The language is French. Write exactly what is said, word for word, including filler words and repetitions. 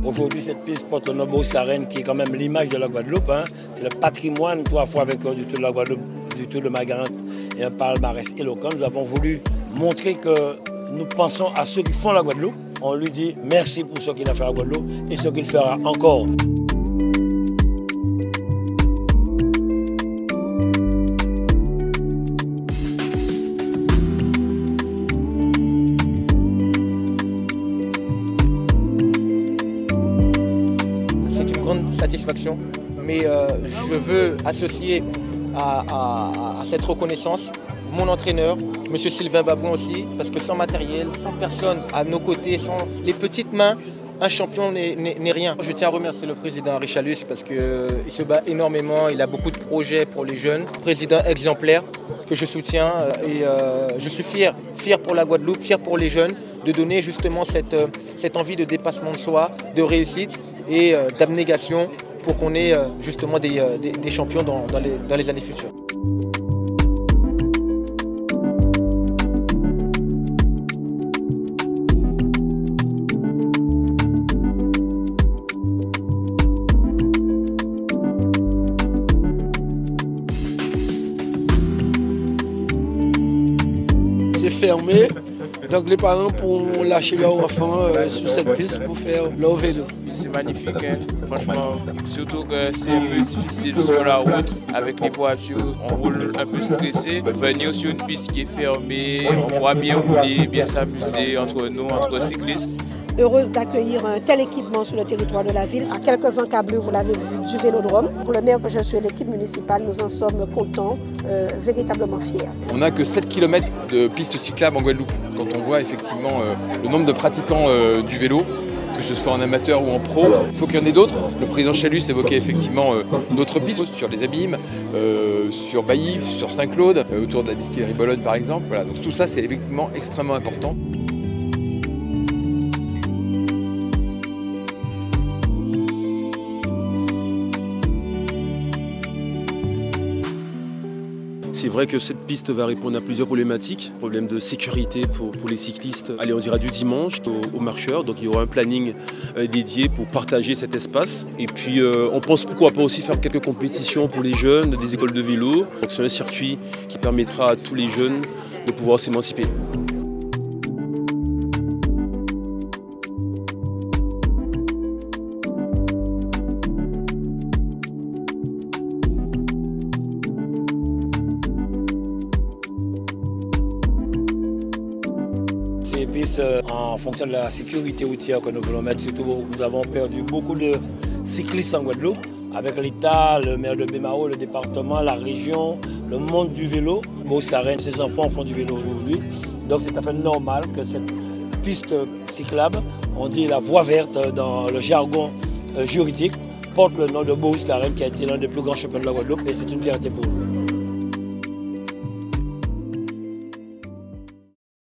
Aujourd'hui, cette piste porte le nom Boris Carène, qui est quand même l'image de la Guadeloupe. Hein. C'est le patrimoine, trois fois vainqueur du Tour de la Guadeloupe, du Tour de Margarante et un palmarès éloquent. Nous avons voulu montrer que nous pensons à ceux qui font la Guadeloupe. On lui dit merci pour ce qu'il a fait à la Guadeloupe et ce qu'il fera encore. C'est une grande satisfaction, mais euh, je veux associer à, à, à cette reconnaissance mon entraîneur, M. Sylvain Babouin aussi, parce que sans matériel, sans personne à nos côtés, sans les petites mains, un champion n'est rien. Je tiens à remercier le président Richalus parce qu'il euh, se bat énormément, il a beaucoup de projets pour les jeunes. Président exemplaire que je soutiens euh, et euh, je suis fier, fier pour la Guadeloupe, fier pour les jeunes de donner justement cette, euh, cette envie de dépassement de soi, de réussite et euh, d'abnégation pour qu'on ait euh, justement des, euh, des, des champions dans, dans, les, dans les années futures. C'est fermé, donc les parents pourront lâcher leurs enfants euh, sur cette piste pour faire leur vélo. C'est magnifique, hein? Franchement, surtout que c'est un peu difficile sur la route avec les voitures, on roule un peu stressé. Venir sur une piste qui est fermée, on pourra bien rouler, bien s'amuser entre nous, entre cyclistes. Heureuse d'accueillir un tel équipement sur le territoire de la ville. À quelques encablures, vous l'avez vu, du vélodrome. Pour le maire que je suis et l'équipe municipale, nous en sommes contents, euh, véritablement fiers. On n'a que sept kilomètres de pistes cyclables en Guadeloupe. Quand on voit effectivement euh, le nombre de pratiquants euh, du vélo, que ce soit en amateur ou en pro, il faut qu'il y en ait d'autres. Le président Chalus évoquait effectivement euh, d'autres pistes sur les Abîmes, euh, sur Baillif, sur Saint-Claude, euh, autour de la distillerie Bologne par exemple. Voilà, donc tout ça c'est effectivement extrêmement important. C'est vrai que cette piste va répondre à plusieurs problématiques. Problème de sécurité pour, pour les cyclistes. Allez, on dira du dimanche aux, aux marcheurs. Donc il y aura un planning euh, dédié pour partager cet espace. Et puis euh, on pense pourquoi pas aussi faire quelques compétitions pour les jeunes, des écoles de vélo. Donc c'est un circuit qui permettra à tous les jeunes de pouvoir s'émanciper. Ces pistes, en fonction de la sécurité routière que nous voulons mettre, surtout nous avons perdu beaucoup de cyclistes en Guadeloupe, avec l'État, le maire de Bémao, le département, la région, le monde du vélo. Boris Carène, ses enfants font du vélo aujourd'hui, donc c'est tout à fait normal que cette piste cyclable, on dit la voie verte dans le jargon juridique, porte le nom de Boris Carène qui a été l'un des plus grands champions de la Guadeloupe et c'est une fierté pour nous.